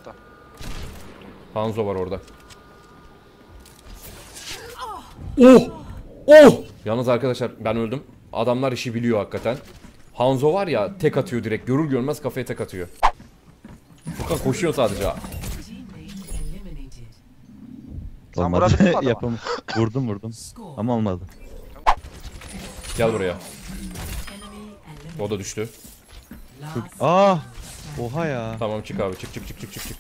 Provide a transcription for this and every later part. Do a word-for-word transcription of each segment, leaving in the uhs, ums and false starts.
tarafta. Hanzo var orada. Oh! Oh! Yalnız arkadaşlar ben öldüm. Adamlar işi biliyor hakikaten. Hanzo var ya tek atıyor direkt. Görür görmez kafaya tek atıyor. Furkan koşuyor sadece. Sen vurabildin mi adama? Yapam. Vurdum vurdum. Ama olmadı. Gel buraya. O da düştü. Çok... Ah! Oha ya. Tamam çık abi çık çık çık çık çık çık.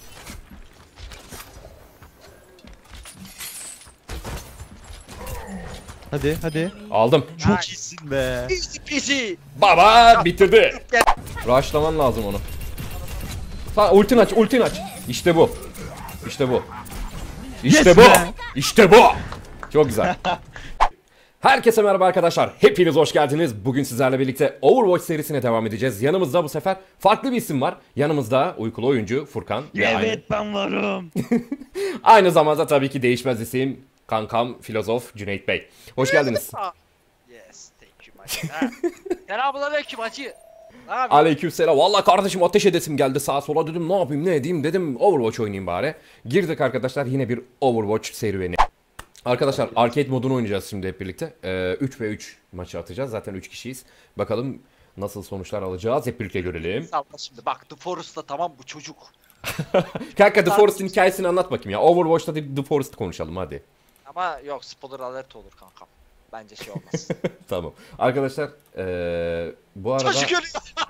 Hadi hadi. Aldım. Çok iyisin be. Easy peasy. Baba bitirdi. Rushlaman lazım onu. Ha ultin aç ultin aç. İşte bu. İşte bu. İşte Yes bu. be. İşte bu. Çok güzel. Herkese merhaba arkadaşlar. Hepiniz hoş geldiniz. Bugün sizlerle birlikte Overwatch serisine devam edeceğiz. Yanımızda bu sefer farklı bir isim var. Yanımızda uykulu oyuncu Furkan. Evet ben varım. Aynı zamanda tabii ki değişmez isim kankam filozof Cüneyt Bey. Hoş geldiniz. Yes, thank you my. Selamünaleyküm hacı. Ne yapıyorsun? Aleykümselam. Vallahi kardeşim ateş edesim geldi. Sağa sola dedim ne yapayım ne edeyim dedim Overwatch oynayayım bari. Girdik arkadaşlar yine bir Overwatch serüveni. Arkadaşlar arcade modunu oynayacağız şimdi hep birlikte. Ee, üç ve üç maçı atacağız. Zaten üç kişiyiz. Bakalım nasıl sonuçlar alacağız. Hep birlikte görelim. Salla şimdi bak The Forest'ta tamam bu çocuk. Kanka The Forest'ın hikayesini anlat bakayım ya. Overwatch'ta The Forest konuşalım hadi. Ama yok spoiler alert olur kankam. Bence şey olmaz. Tamam. Arkadaşlar ee, bu arada... Çocuk ölüyor.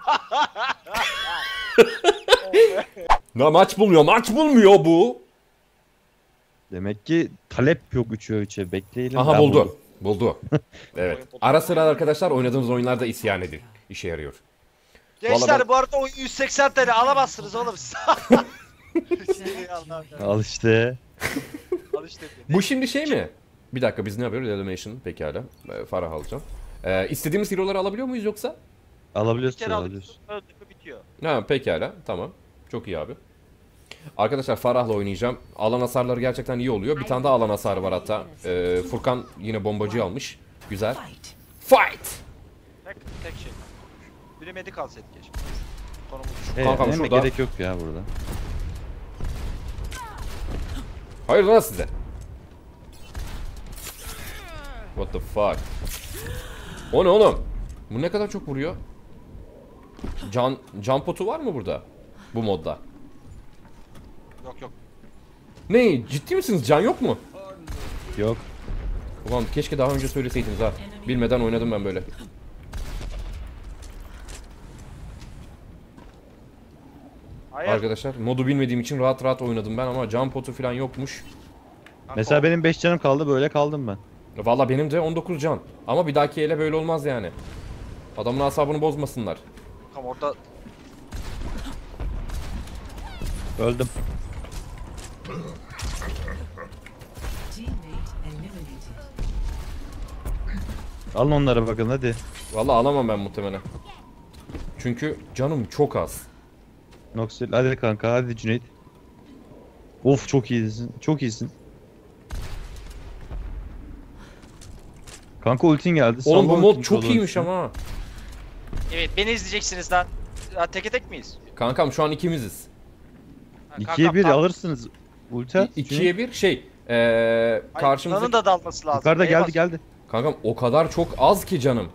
Na, maç bulmuyor. Maç bulmuyor bu. Demek ki talep yok üçe üçe bekleyelim. Aha Ben buldu. buldum. Buldu. Evet. Ara sıra arkadaşlar oynadığımız oyunlarda isyan edin. İşe yarıyor. Gençler Vallahi ben- bu arada oyun yüz seksen T L alamazsınız oğlum. Al işte. Al işte. Bu şimdi şey mi? Bir dakika biz ne yapıyoruz? Elimination pekala. Ee, Farah alacağım. Ee, istediğimiz hero'ları alabiliyor muyuz yoksa? Bir Alabiliyorsun kere alabiliyorsun. alıyorsun öldü mü bitiyor. Ha pekala. Tamam. Çok iyi abi. Arkadaşlar Farah'la oynayacağım. Alan hasarları gerçekten iyi oluyor. Bir tane daha alan hasarı var hatta. Ee, Furkan yine bombacı almış. Güzel. Fight! Tek, tek şey. Biri medik alsaydı keşke. Konumuz Ee, Kankam deme şurada. gerek yok ya burada. Hayır lan size. What the fuck? O ne oğlum? Bu ne kadar çok vuruyor? Can, can potu var mı burada? Bu modda. yok yok. Ne? Ciddi misiniz? Can yok mu? Yok. Ulan keşke daha önce söyleseydiniz ha. Bilmeden oynadım ben böyle. Hayır. Arkadaşlar modu bilmediğim için rahat rahat oynadım ben ama can potu falan yokmuş. Kanka, Mesela benim beş canım kaldı böyle kaldım ben. Valla benim de on dokuz can. Ama bir dahaki ele böyle olmaz yani. Adamın asabını bozmasınlar. Tam orada Öldüm. Alın onlara bakın hadi. Valla alamam ben muhtemelen. Çünkü canım çok az. Noxel hadi kanka hadi Cüneyt. Of çok iyisin. Çok iyisin. Kanka ultin geldi. Oğlum bu Salla mod ultini, çok salla iyiymiş ultini. ama. evet beni izleyeceksiniz lan. Ya, teke tek miyiz? Kankam şu an ikimiziz. Ha, İkiye kankam, bir tam- alırsınız. Ulti at. Cüneyt. İkiye bir şey. Ee, Hayır, karşımıza... Nan'ın da dalması lazım. Yukarıda Neye geldi bas- geldi. Kankam o kadar çok az ki canım.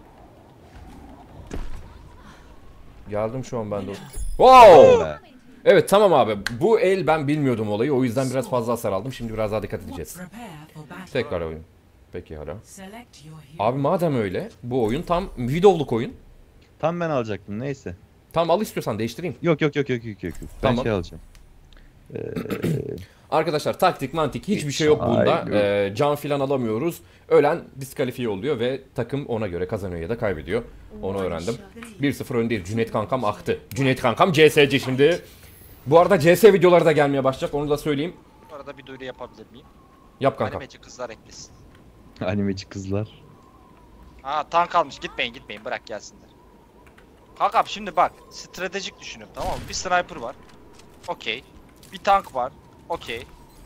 Geldim şu an ben de. Wow! Be. Evet tamam abi. Bu el ben bilmiyordum olayı. O yüzden biraz fazla hasar aldım. Şimdi biraz daha dikkat edeceğiz. Tekrar oyun. Peki hala. Abi madem öyle bu oyun tam videoluk oyun. Tam ben alacaktım neyse. Tam al istiyorsan değiştireyim. Yok yok yok yok yok yok. Ben Tamam. şey alacağım. Ee, Arkadaşlar taktik mantik hiçbir şey yok bunda. Ay, Ee, can filan alamıyoruz. Ölen diskalifiye oluyor ve takım ona göre kazanıyor ya da kaybediyor. Onu öğrendim. bir sıfır öndeyiz. Cüneyt kankam aktı. Cüneyt kankam C S C şimdi. Bu arada C S videoları da gelmeye başlayacak. Onu da söyleyeyim. Bu arada bir duyuru yapabilir miyim? Yap kankam. Animeci kızlar eklesin. animeci kızlar. Ha tank almış gitmeyin gitmeyin bırak gelsinler. Kankam şimdi bak stratejik düşünün tamam mı? Bir sniper var. Okey. Bir tank var. Okey.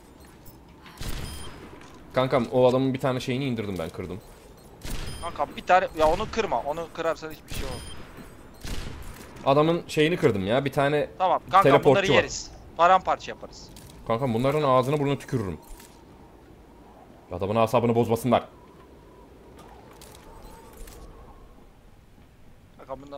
Kankam o adamın bir tane şeyini indirdim ben kırdım. Kankam bir tane ya onu kırma onu kırarsan hiçbir şey olmaz. Adamın şeyini kırdım ya bir tane Tamam kankam bunları Teleportçu var. yeriz. paramparça yaparız. Kanka bunların ağzına burnuna tükürürüm. Adamın asabını bozmasınlar. Kanka bunda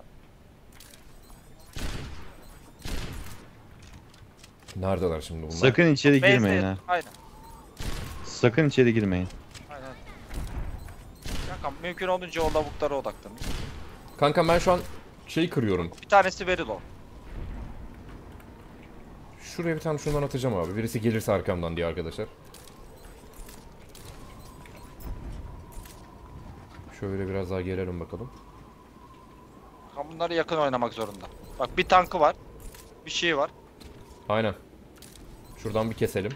Neredeler şimdi bunlar? Sakın içeri Base girmeyin değil. ha. Aynen. Sakın içeri girmeyin. Aynen. Kanka mümkün olduğunca o lavuklara odaklanın. Kanka ben şu an şeyi kırıyorum. Bir tanesi veril o. Şuraya bir tane şundan atacağım abi. Birisi gelirse arkamdan diye arkadaşlar. Şöyle biraz daha gelelim bakalım. Kanka bunları yakın oynamak zorunda. Bak bir tankı var. Bir şey var. Aynen. Şuradan bir keselim.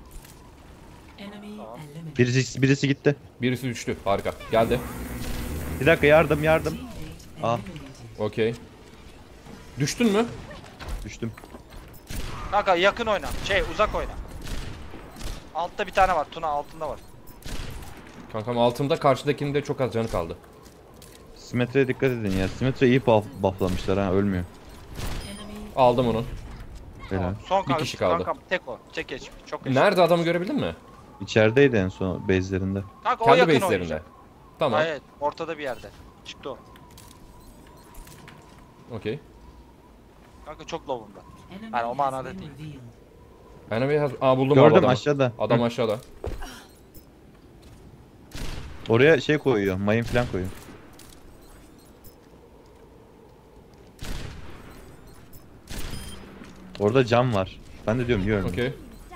Birisi, birisi gitti. Birisi düştü. Harika. Geldi. Bir dakika yardım yardım. Ah Okey. Düştün mü? düştüm. Kanka yakın oyna. Şey uzak oyna. Altta bir tane var. Tuna altında var. Kankam altımda, karşıdakinin de çok az canı kaldı. Simetriye dikkat edin ya. Simetre iyi buff, bufflamışlar ha, ölmüyor. Aldım onu. Helal. Tamam. Son kanka. kişi kaldı. Kankam tek o. Tek geç. Çok geç. Nerede, adamı görebildin mi? İçerideydi en son base'lerinde. Kanka o Kendi yakın base'lerinde. oynayacak. Tamam. Hayır, ortada bir yerde. Çıktı o. Okey. Kanka çok low'unda. Yani o manada değil. Enemy has... Aa buldum abi Gördüm adamı. aşağıda. Adam Hı. aşağıda. Oraya şey koyuyor. Mayın falan koyuyor. Orada cam var. Ben de diyorum görmüyorum. Okey.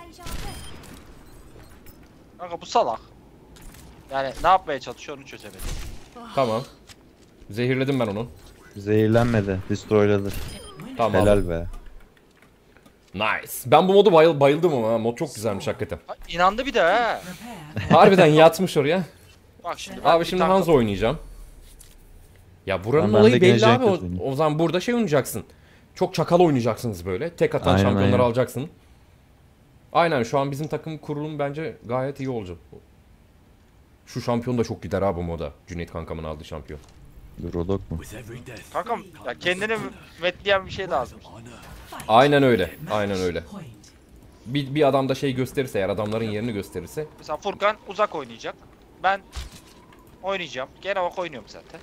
Kanka bu salak. Yani ne yapmaya çalışıyor onu çözemedim. Tamam. Zehirledim ben onu. Zehirlenmedi. Destroyladı. Tamam. Helal be. Nice. Ben bu modu bayıl bayıldım ama ha. Mod çok güzelmiş hakikaten. Ha, İnandı bir de ha. Harbiden yatmış oraya. Bak şimdi. ben Abi bir şimdi tanka- Hanzo oynayacağım. Ya buranın Tamam, ben de olayı gene belli abi. O, Jankos oynayayım. o zaman burada şey oynayacaksın. Çok çakal oynayacaksınız böyle. Tek atan Aynen, şampiyonları aynen. alacaksın. Aynen, şu an bizim takım kurulum bence gayet iyi olacak. Şu şampiyon da çok gider abi bu moda. Cüneyt kankamın aldığı şampiyon. Rodok mu? Kankam ya kendini metleyen bir şey lazım. Aynen öyle. Aynen öyle. Bir, bir adam da şey gösterirse, eğer adamların yerini gösterirse. Mesela Furkan uzak oynayacak. Ben oynayacağım. Gene bak oynuyorum zaten.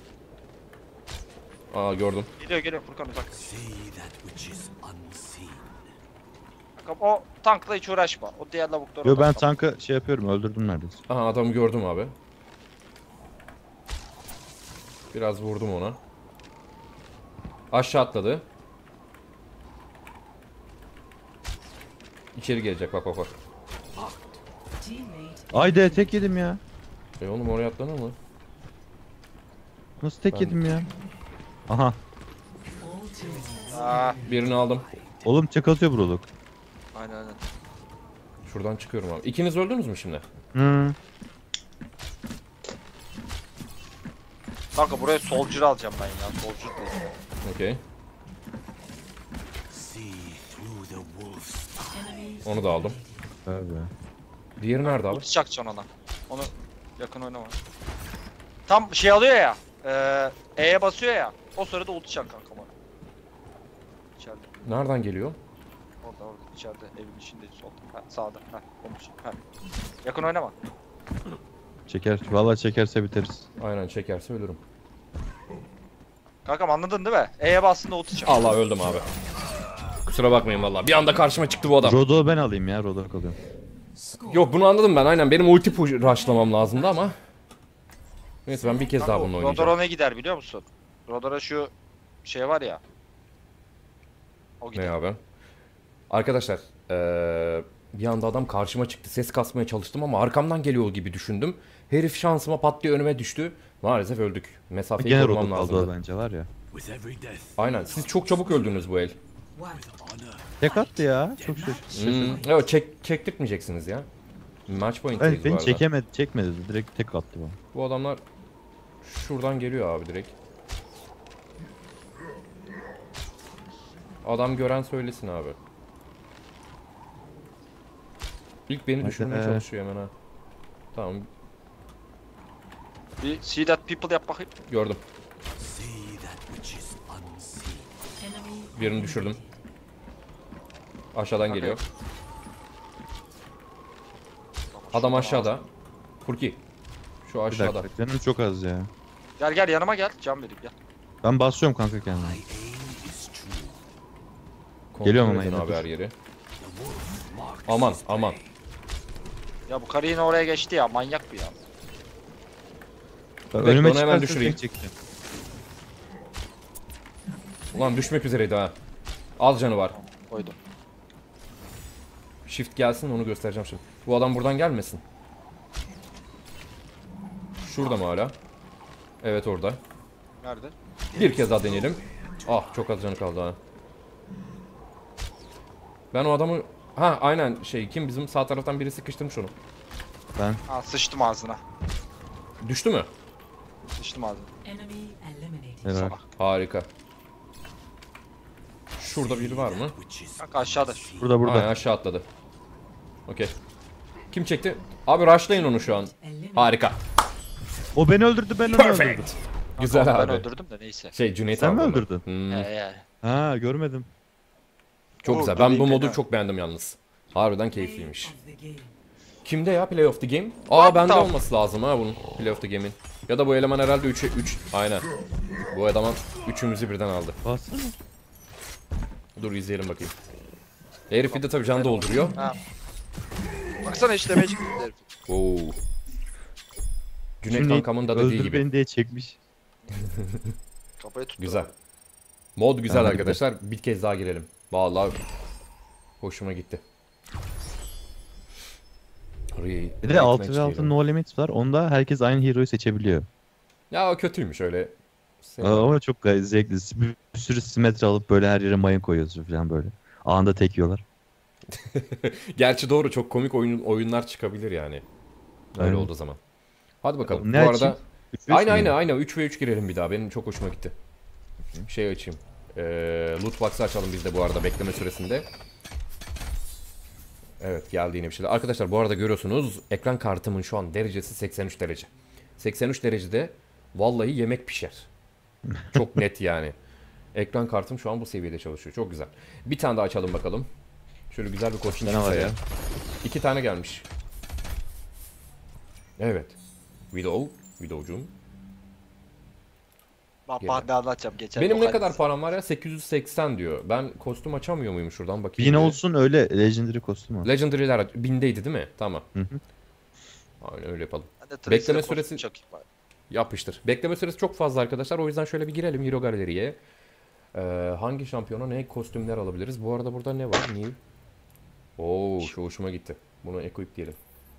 Aa gördüm. Geliyor geliyor Furkan uzak. Kankam o tankla hiç uğraşma. O diğer lavuklara Yo ben odaklan. tankı şey yapıyorum, öldürdüm neredeyse. Aha adamı gördüm abi. Biraz vurdum ona. Aşağı atladı. İçeri gelecek, bak bak bak. Ayda tek yedim ya. E oğlum oraya atlanır mı? Nasıl tek Ben- yedim ya? Aha. Aa, Birini aldım. Oğlum tek atıyor bu Rodok. aynen aynen. Şuradan çıkıyorum abi. İkiniz öldünüz mü şimdi? Hı. Kanka buraya soldier alacağım ben ya. Soldier değil. Okey. Onu da aldım. Tabii. Diğeri nerede abi? Ulti çakacaksın ona. Onu yakın oynama. Tam şey alıyor ya. Eee E'ye basıyor ya. O sırada ulti çak kanka bana. İçeride. Nereden geliyor? Orada orada içeride evin içinde solda. Ha, sağda. Ha, onun için. Ha. Yakın oynama. Çeker. Vallahi çekerse biteriz. Aynen, çekerse ölürüm. Kankam anladın değil mi? E'ye bastığında ulti çak. Allah, öldüm abi. Kusura bakmayın vallahi. Bir anda karşıma çıktı bu adam. Rodok'u ben alayım ya. Rodok alıyorum. Yok, bunu anladım ben. Aynen, benim ulti push rushlamam lazımdı ama. Neyse, ben bir kez daha bununla oynayacağım. Rodora ne gider biliyor musun? Rodora şu şey var ya. O gider. Ne abi? Arkadaşlar, eee, bir anda adam karşıma çıktı. Ses kasmaya çalıştım ama arkamdan geliyor gibi düşündüm. Herif şansıma pat diye önüme düştü. Maalesef öldük. Mesafeyi Gene korumam Rodok aldı lazımdı. o bence var ya. Aynen. Siz çok çabuk öldünüz bu el. Tek attı ya. Çok şaşırdım. Hmm, evet, çek, çektirtmeyeceksiniz ya. Match point'teyiz Ben, bu beni arada. çekemedi, çekmedi. Direkt tek attı bana. Bu adamlar şuradan geliyor abi direkt. Adam gören söylesin abi. İlk beni Hadi düşürmeye be. çalışıyor hemen ha. Tamam, Bir see that people yap bakayım. gördüm. Birini düşürdüm. Aşağıdan Okey. geliyor. Adam aşağıda. Furki. Şu Bir aşağıda. dakika. Canım çok az ya. Gel gel yanıma gel. Can vereyim gel. Ben basıyorum kanka kendime. Kontrol Geliyorum ama edin yine, abi dur. her yeri. Aman aman. Ya bu karı yine oraya geçti ya. Manyak bu ya. Ben Bekle, önüme onu hemen çıkarsa düşüreyim. tek çekeceğim. Ulan düşmek üzereydi ha. Az canı var. Koydum. Shift gelsin onu göstereceğim şimdi. Bu adam buradan gelmesin. Şurada mı hala? Evet orada. Nerede? Bir kez daha deneyelim. Ah çok az canı kaldı ha. Ben o adamı... Ha aynen şey kim bizim sağ taraftan biri sıkıştırmış onu. Ben Ha sıçtım ağzına. Düştü mü? Sıçtım ağzına. Enemy eliminated. evet. Salak. Harika. Şurada biri var mı? Kanka aşağıda. Burada burada. Aynen aşağı atladı. Okey. Kim çekti? Abi rushlayın onu şu an. Harika. O beni öldürdü, ben onu öldürdüm. Perfect. Güzel Kanka, abi. Ben öldürdüm de neyse. Şey Cüneyt Sen abi mi onu. öldürdün? Hmm, He he. Ha, görmedim. çok Oo, güzel. Ben bu Cüneyt modu fena. çok beğendim yalnız. Harbiden keyifliymiş. Of the game. Kimde ya Play of the Game? Aa What bende the- olması lazım ha bunun Play of the Game'in. Ya da bu eleman herhalde üçe üç. Aynen. Bu eleman üçümüzü birden aldı. Bassana. Dur izleyelim bakayım. Herif bir de tabii can dolduruyor. Ha. Baksana işte Magic herif. Oo. Cüneyt Şimdi kankamın da dediği öldür gibi. beni diye çekmiş. Kafayı tuttu. Güzel. Mod güzel Tamam, arkadaşlar. Bir kez daha girelim. Vallahi hoşuma gitti. Re- Bir de Rematch altı ve diyelim. altı no limit var. Onda herkes aynı hero'yu seçebiliyor. Ya o kötüymüş öyle. Sen- Aa, ama çok gayet zevkli. Bir bir sürü simetri alıp böyle her yere mayın koyuyorsun falan böyle. Anında tek yiyorlar. Gerçi doğru çok komik oyun oyunlar çıkabilir yani. Öyle Aynen. olduğu zaman. Hadi bakalım. Ne Bu açayım? arada Üç beş aynı mi aynı yani? aynı üç ve üç girelim bir daha. Benim çok hoşuma gitti. Şey açayım. Ee, loot box'ı açalım biz de bu arada bekleme süresinde. Evet geldi yine bir şeyler. Arkadaşlar bu arada görüyorsunuz ekran kartımın şu an derecesi seksen üç derece. seksen üç derecede vallahi yemek pişer. Çok net yani. Ekran kartım şu an bu seviyede çalışıyor. Çok güzel. Bir tane daha açalım bakalım. Şöyle güzel bir koçun Ne var ya? İki tane gelmiş. Evet. Widow. Widow'cum. Bak Gel. bak ne anlatacağım geçen. Benim ne lokal- kadar param var ya? sekiz yüz seksen diyor. Ben kostüm açamıyor muyum şuradan bakayım. Bin bir. olsun öyle legendary kostüm al. Legendary'ler bindeydi değil mi? Tamam. Hı hı. Aynen öyle yapalım. Ben de Tracer'ı Bekleme kostüm süresi- çakayım bari. Yapıştır. Bekleme süresi çok fazla arkadaşlar. O yüzden şöyle bir girelim Hero Gallery'ye. Ee, hangi şampiyona ne kostümler alabiliriz? Bu arada burada ne var? New. Oo, şu hoşuma gitti. Bunu equip diyelim.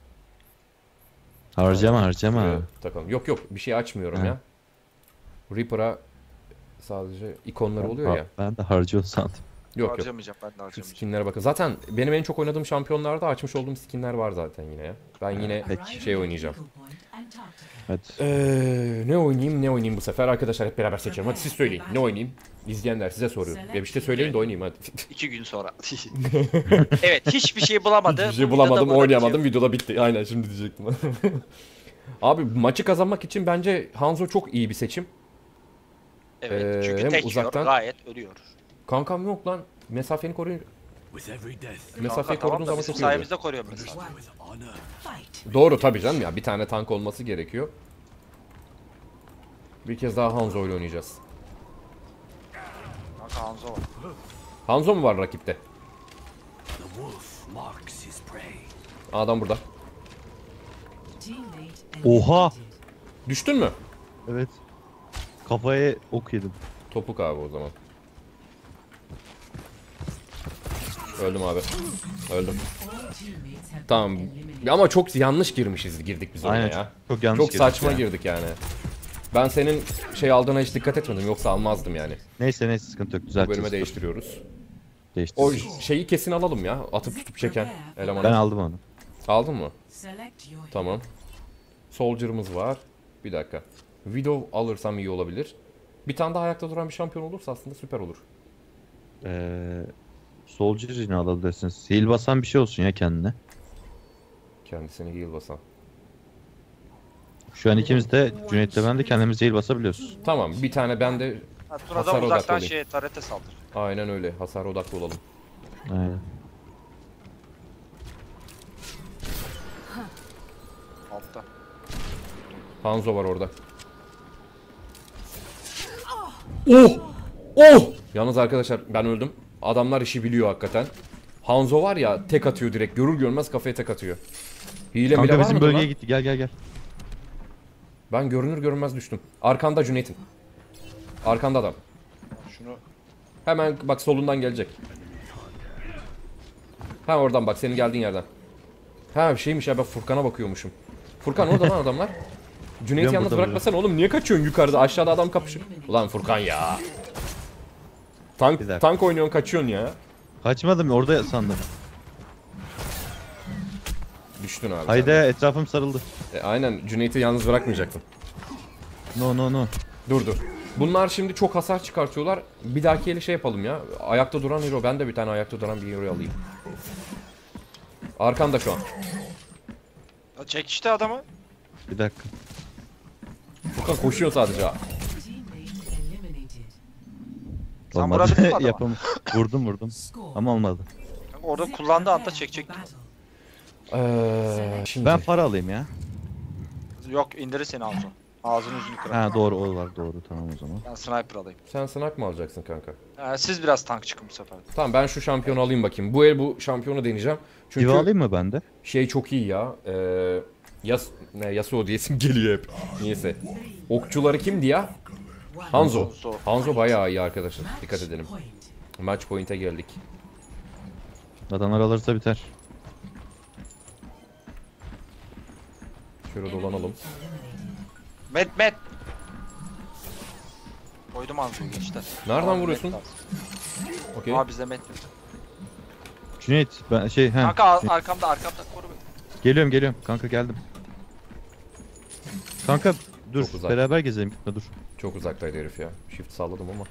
Harcama harcama. Şuraya takalım. Yok yok bir şey açmıyorum Ha. ya. Reaper'a sadece ikonlar oluyor Ha- ya. Ben de harcıyor sandım. Yok yok. Harcamayacağım ben de Şu harcamayacağım. skinlere bakın. Zaten benim en çok oynadığım şampiyonlarda açmış olduğum skinler var zaten yine ya. Ben yine Peki. şey oynayacağım. Eagle point and tactical. Hadi. Ee, ne oynayayım ne oynayayım bu sefer arkadaşlar hep beraber seçelim. Hadi siz söyleyin. Ne oynayayım? İzleyenler size soruyor. Ya bir şey söyleyin de oynayayım hadi. İki gün sonra. Evet hiçbir şey bulamadı. Bir şey Bu bulamadım, videoda oynayamadım. Videoda bitti. Aynen şimdi diyecektim. Abi maçı kazanmak için bence Hanzo çok iyi bir seçim. Evet Ee, çünkü hem tek uzaktan- yiyor gayet ölüyor. Kankam yok lan. Mesafeni koruyun. With every death, Mesafeyi Kanka, koruduğun tamam da zaman bizim çok iyi oluyor. sayemizde koruyor mesela. with honor. Fight. Doğru tabii canım ya. Bir tane tank olması gerekiyor. Bir kez daha Hanzo ile oynayacağız. Kanka Hanzo var. Hanzo mu var rakipte? The wolf marks his prey. Adam burada. Teammate Oha! eliminated. Düştün mü? Evet. Kafaya ok yedim. Topuk abi o zaman. Öldüm abi. Öldüm. All teammates have Tamam. been eliminated. Ama çok yanlış girmişiz girdik biz oraya Aynen. ya. Çok yanlış Çok girdik saçma ya. girdik yani. Ben senin şey aldığına hiç dikkat etmedim yoksa almazdım yani. Neyse neyse sıkıntı yok. Bu Düzeltiriz. bölüme değiştiriyoruz. Değiştiririz. O şeyi kesin alalım ya. Atıp tutup çeken elemanı. Ben aldım onu. Aldın mı? Select your Tamam. Soldier'ımız var. Bir dakika. Widow alırsam iyi olabilir. Bir tane daha ayakta duran bir şampiyon olursa aslında süper olur. Ee, Soldier yine alabilirsiniz. Heal basan bir şey olsun ya kendine. Kendisini heal basan. Şu an ikimiz de Cüneyt'le ben de kendimiz heal basabiliyoruz. Tamam bir tane ben de Ha, Hasar Tura'da odaklı uzaktan olayım. şey tarete saldır. aynen öyle hasar odaklı olalım. Aynen. Hanzo var orada. Oh! Oh! Yalnız arkadaşlar ben öldüm. Adamlar işi biliyor hakikaten. Hanzo var ya tek atıyor direkt. Görür görmez kafaya tek atıyor. Hile mile Kanka var bizim mıdır bölgeye lan? gitti. Gel gel gel. Ben görünür görünmez düştüm. Arkanda Cüneyt'in. Arkanda adam. Şunu Hemen bak solundan gelecek. Ha oradan bak senin geldiğin yerden. Ha bir şeymiş ya ben Furkan'a bakıyormuşum. Furkan orada lan adamlar. Cüneyt'i Biliyorum, yalnız burada, bırakmasana oğlum niye kaçıyorsun yukarıda aşağıda adam kapışıyor. Ulan Furkan ya. Tank, Bir dakika. tank oynuyorsun kaçıyorsun ya. Kaçmadım orada sandım. Düştün abi. Haydi etrafım sarıldı. sen. E, aynen Cüneyt'i yalnız bırakmayacaktın. No no no. Dur dur. Bunlar şimdi çok hasar çıkartıyorlar. Bir dahaki eli şey yapalım ya. Ayakta duran hero. Ben de bir tane ayakta duran bir hero alayım. Arkanda şu an. Ya çek işte adamı. Bir dakika. Furkan koşuyor sadece. Teammate eliminated. Sen Olmadı. vurabildin mi adama? Yapamam. Vurdum vurdum. Score. Ama olmadı. Kanka orada kullandığı anda çekecek. Battle. Eee şimdi. Ben para alayım ya. Yok indirir seni Hanzo. Ağzını yüzünü kırar. Ha doğru o var doğru tamam o zaman. Ben sniper alayım. Sen sınak mı alacaksın kanka? Ee, siz biraz tank çıkın bu sefer. Tamam ben şu şampiyonu alayım bakayım. Bu el bu şampiyonu deneyeceğim. Çünkü Diva alayım mı ben de? şey çok iyi ya. Eee Yas ne Yasuo diyesim geliyor hep. Niyeyse. Okçuları kimdi ya? Hanzo. Hanzo. Hanzo bayağı iyi arkadaşlar. Dikkat Match edelim. point. Match point'e geldik. Adamlar alırsa biter. Şöyle dolanalım. Eliminated. Met met. Koydum Hanzo'yu gençler. Nereden Abi, vuruyorsun? met lazım. Okey. Aa bizde met yok. Cüneyt ben şey he. Kanka ar- arkamda arkamda koru beni. Geliyorum geliyorum kanka geldim. Kanka dur Çok uzak. beraber gezelim gitme dur. Çok uzaktaydı herif ya. Shift salladım ama.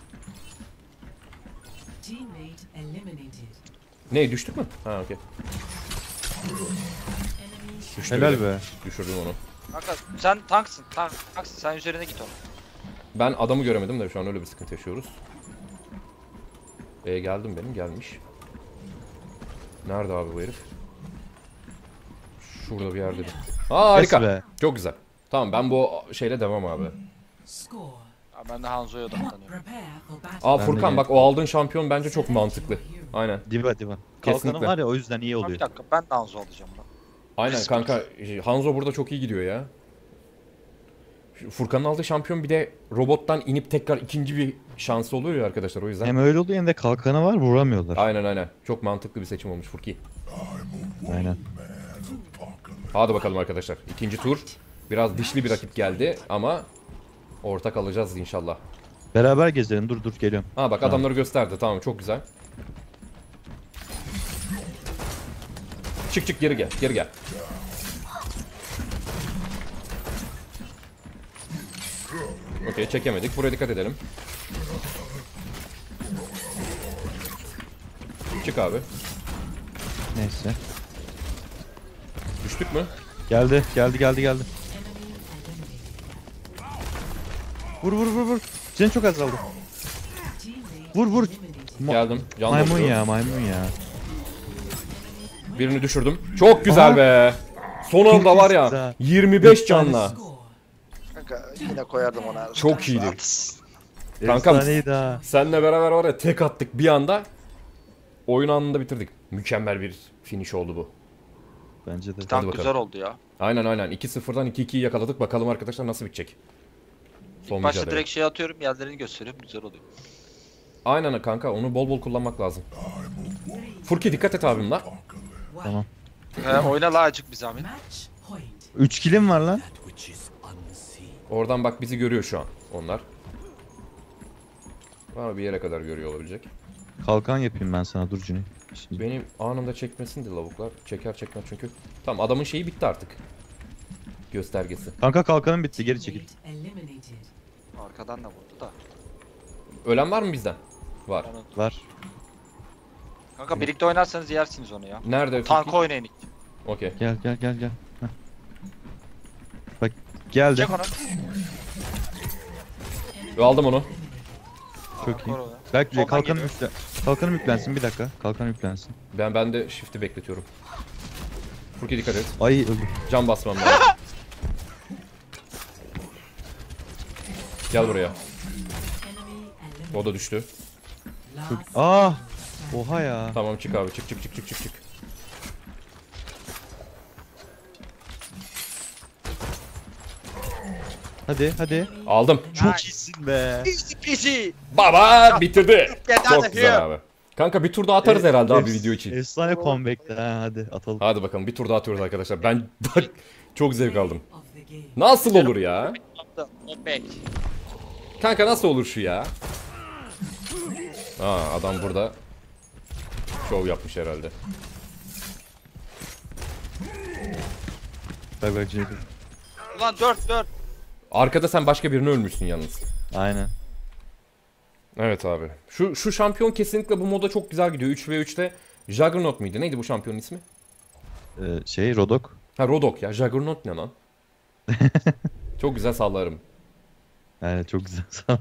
Teammate eliminated. Ne düştük mü? Ha okey. Enemy Düştü Helal bile. be. Düşürdüm onu. Kanka sen tanksın tank, tanksın sen üzerine git onu. Ben adamı göremedim de şu an öyle bir sıkıntı yaşıyoruz. E geldim benim gelmiş. Nerede abi bu herif? Şurada bir yerde. Aa harika. Yes be. Çok güzel. Tamam ben bu şeyle devam abi. score. Aa, ben de Hanzo'ya odaklanıyorum. Prepare for battle. Aa Ben de Furkan gel- bak o aldığın şampiyon bence çok mantıklı. Aynen. Diva diva. Kesinlikle. Kalkanım var ya o yüzden iyi Ama oluyor. bir dakika ben de Hanzo alacağım lan. Aynen Risk kanka Hanzo burada çok iyi gidiyor ya. Şu Furkan'ın aldığı şampiyon bir de robottan inip tekrar ikinci bir şansı oluyor ya arkadaşlar o yüzden. Hem öyle oluyor hem de kalkanı var vuramıyorlar. Aynen aynen. Çok mantıklı bir seçim olmuş Furki. Aynen. Hadi bakalım arkadaşlar. İkinci tur. Biraz dişli bir rakip geldi ama ortak alacağız inşallah. Beraber gezelim dur dur geliyorum. Ha bak Tamam. adamları gösterdi. Tamam çok güzel. Çık çık geri gel. Geri gel. Okey çekemedik. Buraya dikkat edelim. Çık abi. Neyse. Düştük mü? Geldi geldi geldi geldi. Enemy eliminated. Vur vur vur vur. Senin çok azaldı. Teammate Vur vur. eliminated. Ma- Geldim. Can maymun dolduruyor. ya maymun ya. Birini düşürdüm. Çok güzel Aha. be. Son anda var ya Güzel. yirmi beş Bir canla. Score. Kanka yine koyardım ona. Çok iyiydi. At. Kankam- Efsaneydi ha. Seninle beraber var ya tek attık bir anda. Oyun anında bitirdik. Mükemmel bir finish oldu bu. Bence de. Tank bakalım. güzel oldu ya. Aynen aynen. iki sıfırdan iki ikiyi yakaladık. Bakalım arkadaşlar nasıl bitecek. Son İlk başta mücadele. direkt şey atıyorum yerlerini gösteriyorum güzel oluyor. Aynen kanka onu bol bol kullanmak lazım. Furki dikkat et abim la. Tamam. He, oyna la acık bir zahmet. Match point. üç kilim var lan. That which is unseen. Oradan bak bizi görüyor şu an onlar. Ama bir yere kadar görüyor olabilecek. Kalkan yapayım ben sana dur Cüneyt. Şimdi Benim anında çekmesin de lavuklar. Çeker çekmez çünkü. Tamam adamın şeyi bitti artık. Göstergesi. Kanka kalkanım bitti geri çekil. Teammate eliminated. Arkadan da vurdu da. Ölen var mı bizden? Var. Var. Kanka birlikte oynarsanız yersiniz onu ya. Nerede? Tank Furki? oynayın ilk. Okey. Gel gel gel gel. Heh. Bak geldi. Çek onu. Aldım onu. Çok iyi. Koru onu. Belki Soldan kalkanım geliyor. yüklen. Kalkanım yüklensin bir dakika. Kalkanım yüklensin. Ben ben de shift'i bekletiyorum. Furki dikkat et. Ay öldü. Can basmam lazım. Gel buraya. Enemy eliminated. O da düştü. Last Ah! Oha ya. Tamam çık abi çık çık çık çık çık çık. Hadi hadi. Aldım. Çok iyisin be. Easy peasy. Baba bitirdi. Get out Çok of güzel here. abi. Kanka bir tur daha atarız E, herhalde abi efs- video için. Efsane comeback'ti ha, hadi atalım. Hadi bakalım bir tur daha atıyoruz arkadaşlar. Ben bak çok zevk aldım. of the game. Nasıl olur ya? O back. Kanka nasıl olur şu ya? Aa adam burada şov yapmış herhalde. Bak bak Cüneyt. Ulan dört dört. Arkada sen başka birini ölmüşsün yalnız. Aynen. Evet abi. Şu şu şampiyon kesinlikle bu moda çok güzel gidiyor. üç ve üçte Juggernaut muydu? Neydi bu şampiyonun ismi? Ee, şey Rodok. Ha Rodok ya. Juggernaut ne lan? Çok güzel sallarım. Yani çok güzel sağ ol.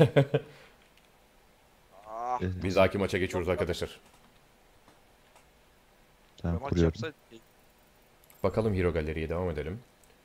Ah. Bir dahaki maça geçiyoruz arkadaşlar. Tamam Maç kuruyorum. yapsa Bakalım Hero Gallery'ye devam edelim.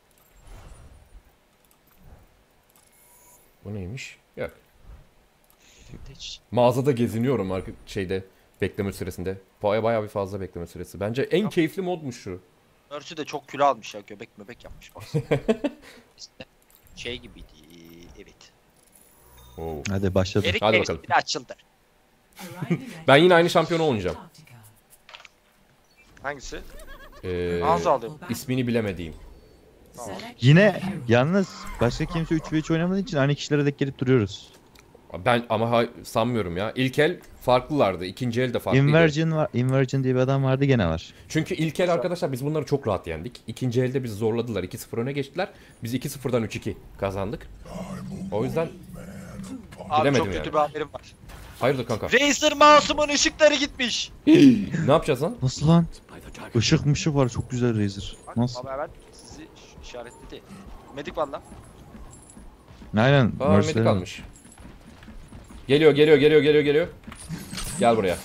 Bu neymiş? Yok. Mağazada geziniyorum arka şeyde bekleme süresinde. Baya baya bir fazla bekleme süresi. Bence en keyifli modmuş şu. Örsü de çok kilo almış ya, göbek möbek yapmış baksana. İşte şey gibiydi, evet. Oo. Hadi başladım. Erik Hadi Erik bakalım. bir de açıldı. Arriving at Ben yine aynı şampiyonu oynayacağım. Antarctica. Hangisi? Ee, Hanzo alıyorum. ismini bilemediğim. Select Yine your hero. yalnız başka kimse üç ve üç oynamadığı için aynı kişilere denk gelip duruyoruz. Ben ama ha- sanmıyorum ya. İlk el farklılardı. İkinci el de farklıydı. Inversion var. Inversion diye bir adam vardı gene var. Çünkü ilk el arkadaşlar biz bunları çok rahat yendik. İkinci elde bizi zorladılar. iki sıfır öne geçtiler. Biz iki sıfırdan üç iki kazandık. O yüzden Abi Bilemedim çok kötü yani. bir haberim var. hayırdır kanka. Razer mouse'umun ışıkları gitmiş. Ne yapacağız lan? Nasıl lan? By the dragon. Işık mışık var çok güzel Razer. Bak, Nasıl? Abi hemen sizi ş- işaretledi. Medik var lan. Aynen. Aa Mercy'ler medik var. almış. Geliyor geliyor geliyor geliyor geliyor. Gel buraya.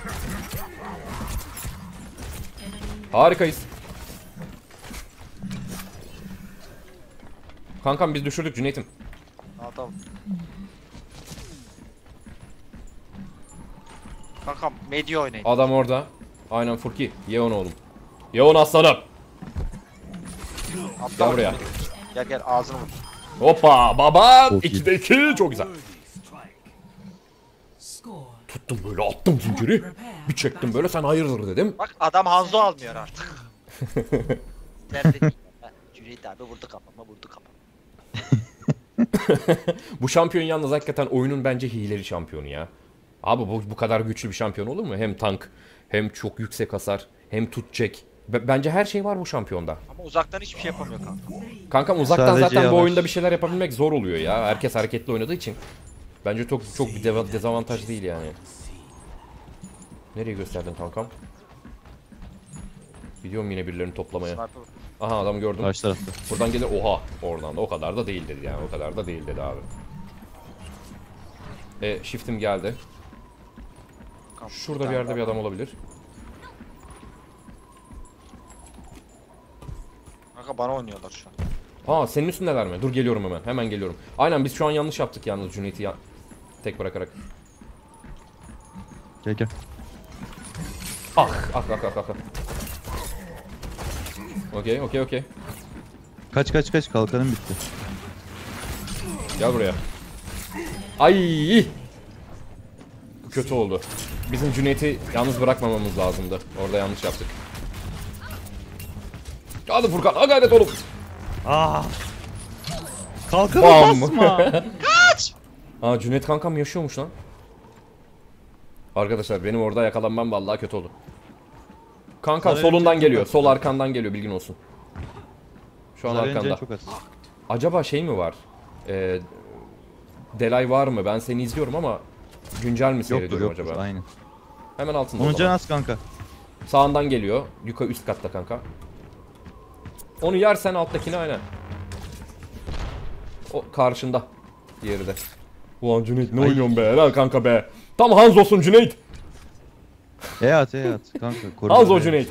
Harikayız. Kankam biz düşürdük Cüneyt'im. Ha tamam. Kankam medya oynayın. Adam orada. Aynen Furki. Ye onu oğlum. Ye onu aslanım. Aptal Gel buraya. Medik. Gel gel ağzını vur. Hoppa baba. Çok iyi. ikide iki çok güzel. Score. Tuttum böyle attım zinciri. Bir çektim böyle sen hayırdır dedim. Bak adam Hanzo almıyor artık. Derdi. Ha, Cüneyt abi vurdu kafama vurdu kafama. Bu şampiyon yalnız hakikaten oyunun bence hileli şampiyonu ya. Abi bu, bu kadar güçlü bir şampiyon olur mu? Hem tank, hem çok yüksek hasar, hem tut çek. B- bence her şey var bu şampiyonda. Ama uzaktan hiçbir şey yapamıyor kanka. Kankam uzaktan Sadece zaten bu yavaş. oyunda bir şeyler yapabilmek zor oluyor ya. Herkes hareketli oynadığı için. Bence çok çok bir deva- dezavantaj değil yani. Nereye gösterdin kankam? Gidiyorum yine birilerini toplamaya. Sniper vur. Aha adamı gördüm. Karşı tarafta. Buradan gelir oha oradan da o kadar da değil dedi yani o kadar da değil dedi abi. E shift'im geldi. Kankam, Şurada bir tane yerde daha bir var. adam olabilir. Kanka bana oynuyorlar şu an. Ha senin üstündeler mi? Dur geliyorum hemen. Hemen geliyorum. Aynen biz şu an yanlış yaptık yalnız Cüneyt'i ya tek bırakarak. Gel gel. Ah ah ah ah ah. ah. Okey okey okey. Kaç kaç kaç kalkanım bitti. Gel buraya. Ay! Bu kötü oldu. Bizim Cüneyt'i yalnız bırakmamamız lazımdı. Orada yanlış yaptık. Hadi Furkan, ha gayret oğlum. Ah! Kalkanı Bam! basma! Aa Cüneyt kankam yaşıyormuş lan. Arkadaşlar benim orada yakalanmam vallahi kötü oldu. Kanka Sarı solundan önce geliyor. çok Sol arkandan geliyor bilgin olsun. Şu an Zaten arkanda. çok az. Acaba şey mi var? Ee, Delay var mı? Ben seni izliyorum ama güncel mi Yoktur seyrediyorum yoktur acaba? aynen. Hemen altında o Onun zaman. canı az kanka. Sağından geliyor. Yukarı üst katta kanka. Onu yersen alttakini aynen. O karşında. Diğeri de. Ulan Cüneyt ne Ay. oynuyorsun be? Helal kanka be. Tam Hanzo'sun Cüneyt. E at e at kanka. koru Hanzo beni. Cüneyt.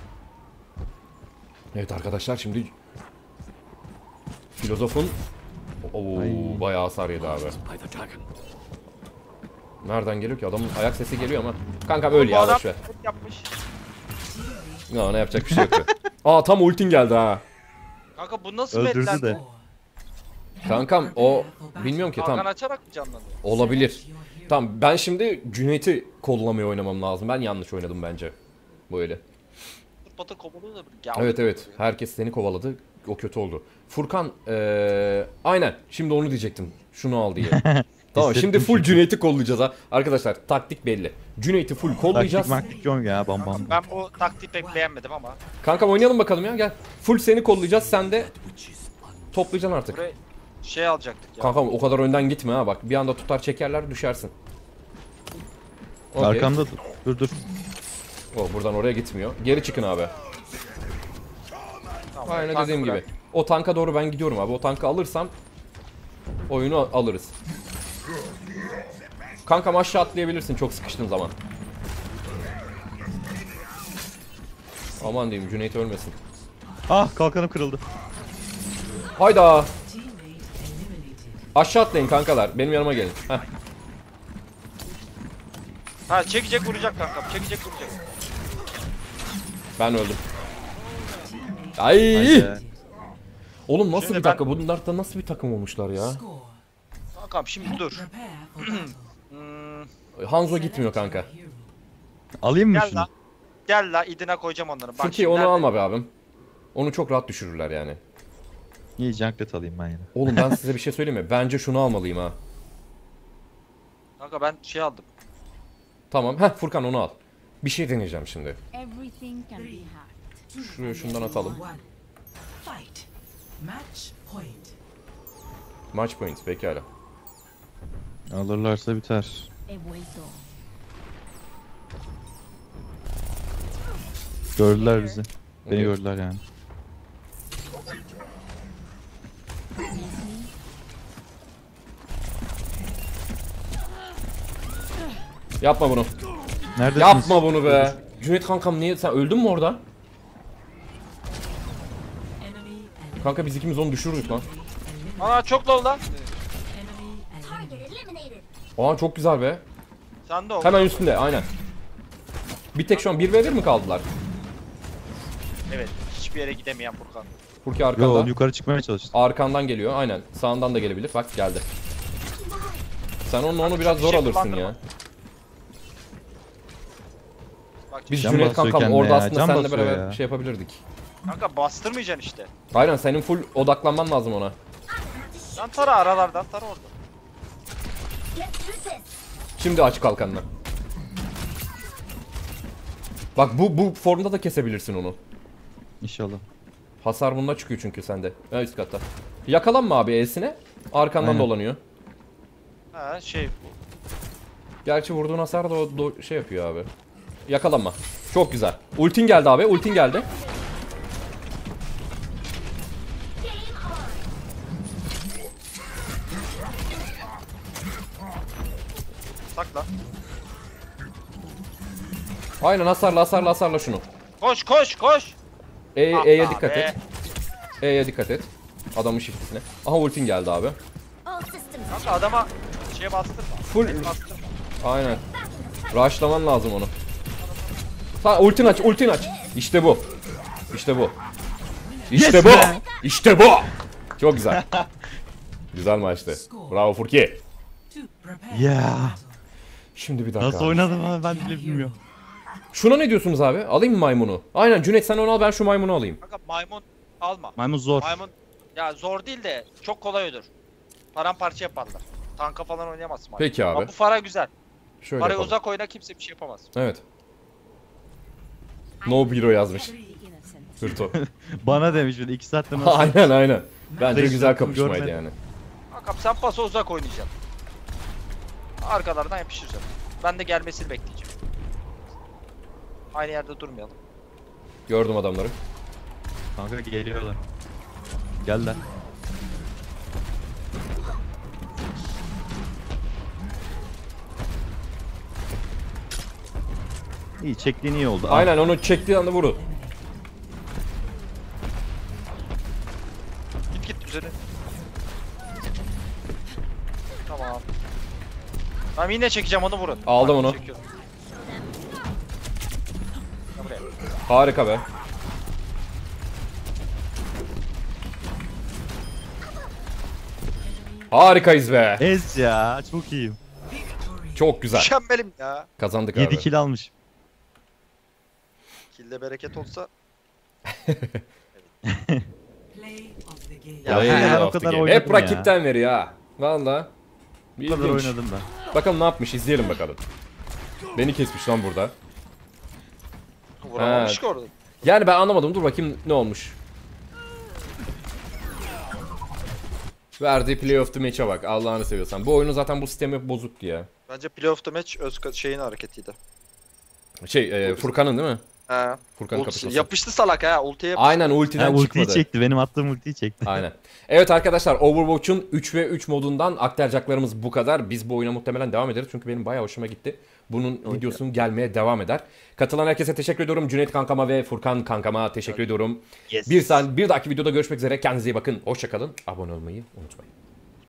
Evet arkadaşlar şimdi filozofun Oo, Ay. bayağı hasar yedi abi. By the dragon. Nereden geliyor ki? Adamın ayak sesi geliyor ama. Kankam öyle Bu ya adam boşver. hep yapmış. Ne ona yapacak bir şey yoktu. Aa tam ultin geldi ha. Kanka bu nasıl Öldürdü medler? de. Kankam o bilmiyorum ki Kalkan tam açarak mı canlanıyor? olabilir. Tamam ben şimdi Cüneyt'i kollamayı oynamam lazım. Ben yanlış oynadım bence. Böyle. Patır kovalıyor da bir gavur Evet evet. kovalıyor. Herkes seni kovaladı. O kötü oldu. Furkan eee aynen. Şimdi onu diyecektim. Şunu al diye. Tamam Hissettim şimdi full çünkü. Cüneyt'i kollayacağız ha. Arkadaşlar taktik belli. Cüneyt'i full kollayacağız. Taktik maktik yok ya bam bam. Ben bu taktiği pek beğenmedim ama. Kankam oynayalım bakalım ya gel. Full seni kollayacağız. Sen de Which is un- toplayacaksın artık. Buraya şey alacaktık ya. Kankam o kadar önden gitme ha bak. Bir anda tutar çekerler düşersin. Okey. Arkamda dur. Dur dur. Oh, buradan oraya gitmiyor. Geri çıkın abi. Tamam, Aynen tankı dediğim bırak. gibi. O tanka doğru ben gidiyorum abi. O tankı alırsam oyunu al- alırız. Kankam aşağı atlayabilirsin çok sıkıştığın zaman. Aman diyeyim Cüneyt ölmesin. Ah kalkanım kırıldı. Hayda. Teammate eliminated. Aşağı atlayın kankalar. Benim yanıma gelin. Heh. Ha çekecek vuracak kankam. Çekecek vuracak. Ben öldüm. Ay. Haydi. Oğlum nasıl Şimdi bir ben- dakika? Bunlar da nasıl bir takım olmuşlar ya? Score. Kankam şimdi dur. Prepare for battle. Hmm, Hanzo gitmiyor kanka. Select your hero. Alayım mı gel şunu? la. Gel la idine koyacağım onları. Bak Furki şimdi onu nerede? alma be abim. Onu çok rahat düşürürler yani. İyi junklet alayım ben yine. Oğlum ben size bir şey söyleyeyim mi? Bence şunu almalıyım ha. Kanka ben şey aldım. Tamam. Heh Furkan onu al. Bir şey deneyeceğim şimdi. Everything can be hacked. Şuraya şundan atalım. One. Fight. Match point. Match point pekala. Alırlarsa biter. He vuelto. Gördüler bizi. Beni Evet. gördüler yani. Yapma bunu. Neredesiniz? Yapma bunu be. Cüneyt kankam niye? Sen öldün mü orada? Enemy eliminated. Kanka biz ikimiz onu düşürürük lan. Ana çok low lan. Enemy eliminated. Aa çok güzel be. Sen de ol. Hemen üstünde aynen. Bir tek şu an bir ve bir mi kaldılar? Evet. Hiçbir yere gidemeyen Furkan. Furki arkanda. Yo yukarı çıkmaya çalıştım. Arkandan geliyor aynen. Sağından da gelebilir. Bak geldi. Sen onu onu biraz çok zor şey alırsın kullandırma. ya. Bak Biz Can Cüneyt basıyor kankam kendine orada ya, aslında can seninle basıyor beraber ya. şey yapabilirdik. kanka bastırmayacaksın işte. Aynen senin full odaklanman lazım ona. Sen tara aralardan tara orada. Şimdi aç kalkanını. Bak bu bu formda da kesebilirsin onu. İnşallah. Hasar bunda çıkıyor çünkü sende. Ha üst katta. Yakalanma abi E'sine. Arkandan Aynen. dolanıyor. Ha şey bu. Gerçi vurduğun hasar da o do- şey yapıyor abi. Yakalanma. Çok güzel. Ultin geldi abi. Ultin geldi. Sakla. Aynen hasarla hasarla hasarla şunu. Koş koş koş. E, Ah E'ye be dikkat abi. et. E'ye dikkat et. Adamın shift'isine. Aha ultin geldi abi. Kanka adama şeye bastırma. Full. El bastırma. Aynen. Rushlaman lazım onu. Ha ultin aç, ultin aç. İşte bu. İşte bu. İşte Yes bu. be. İşte bu. Çok güzel. Güzel maçtı. Bravo Furki. To prepare Yeah. for battle. Şimdi bir dakika. Nasıl abi. oynadım ama ben bile bilmiyorum. Şuna ne diyorsunuz abi? Alayım mı maymunu? Aynen Cüneyt sen onu al ben şu maymunu alayım. Kanka maymun alma. Maymun zor. Maymun ya zor değil de çok kolay ödür. Paramparça yaparlar. Tanka falan oynayamazsın maymun. Peki abi. Ama bu Fara güzel. Şöyle Fara'yı yapalım. uzak oyna kimse bir şey yapamaz. Evet. No hero yazmış. Three innocent. Hırto. Bana demiş böyle iki saatte nasıl? aynen aynen. Bence Hiç güzel yaptım, kapışmaydı görmedim. yani. Kankam sen pası uzak oynayacaksın. Arkalardan yapıştıracaksın. Ben de gelmesini bekleyeceğim. Aynı yerde durmayalım. Gördüm adamları. Kanka geliyorlar. Gel lan. İyi çektiğin iyi oldu. Al. Aynen onu çektiği anda vurun. Git git üzerine. Tamam yine çekeceğim onu vurun. Aldım Bak, onu. çekiyorum. Gel buraya. Harika be. Harikayız be. Ez ya çok iyiyim. Victory. Çok güzel. Mükemmelim ya. Kazandık abi. yedi kill almış. Kilde bereket olsa. Play of the game. Ya Play her of o the kadar game. oynadım Hep ya. rakipten veriyor ha. Valla. Bu kadar İlginç. oynadım ben. Bakalım ne yapmış izleyelim bakalım. Beni kesmiş lan burada. Vuramamış Ha. ki orada. Yani ben anlamadım, dur bakayım ne olmuş. Verdiği play of the match'e bak Allah'ını seviyorsan. Bu oyunun zaten bu sistemi bozuktu ya. Bence play of the match Özka şeyin hareketiydi. Şey e, Furkan'ın değil mi? He. Furkan Ultisi- kapışması. Yapıştı salak ha. Ultiye yapıştı. Aynen ultiden Ha, ultiyi çıkmadı. çekti. Benim attığım ultiyi çekti. Aynen. Evet arkadaşlar Overwatch'un üç ve üç modundan aktaracaklarımız bu kadar. Biz bu oyuna muhtemelen devam ederiz çünkü benim bayağı hoşuma gitti. Bunun videosunun gelmeye devam eder. Katılan herkese teşekkür ediyorum. Cüneyt kankama ve Furkan kankama teşekkür ediyorum. Yes. Bir saat bir dahaki videoda görüşmek üzere. Kendinize iyi bakın. Hoşça kalın. Abone olmayı unutmayın.